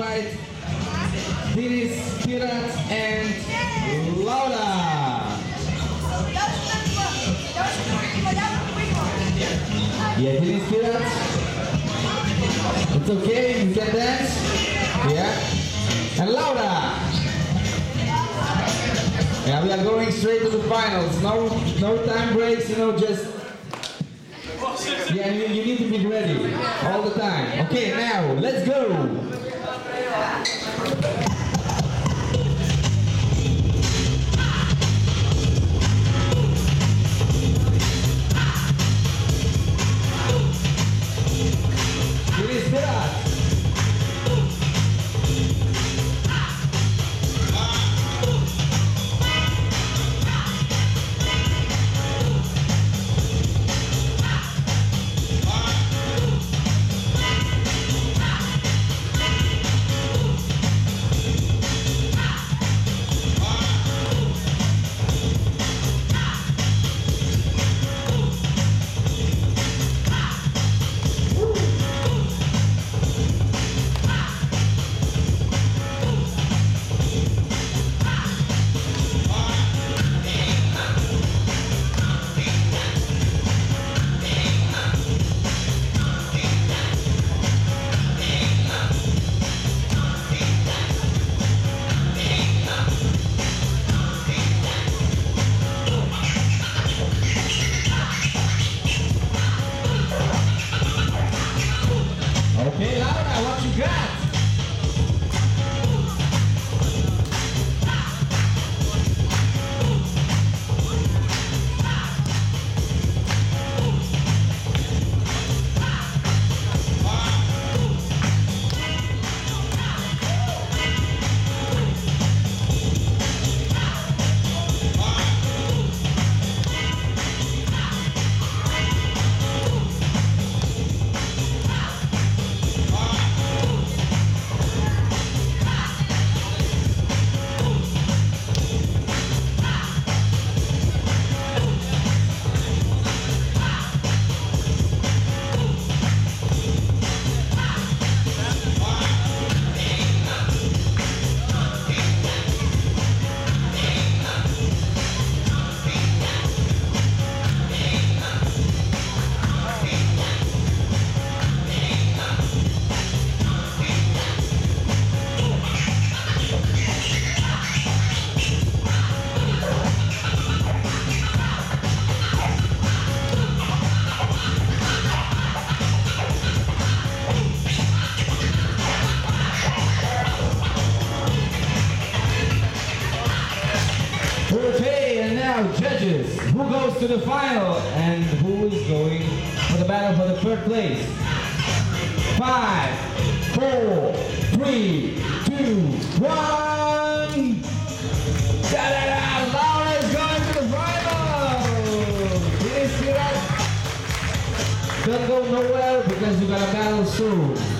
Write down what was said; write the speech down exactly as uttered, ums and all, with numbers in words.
right. Dennis, Pirat, and Laura. Yeah, Dennis, Pirat. It's okay, you can dance. Yeah. And Laura. Yeah, we are going straight to the finals. No, no time breaks. You know, just yeah. You, you need to be ready all the time. Okay, now let's go. Okay, Laura, what you got? Okay, and now judges, who goes to the final and who is going for the battle for the third place? Five, four, three, two, one. Da-da-da! Laura is going to the final. Did you see that? Don't go nowhere because you're gonna battle soon.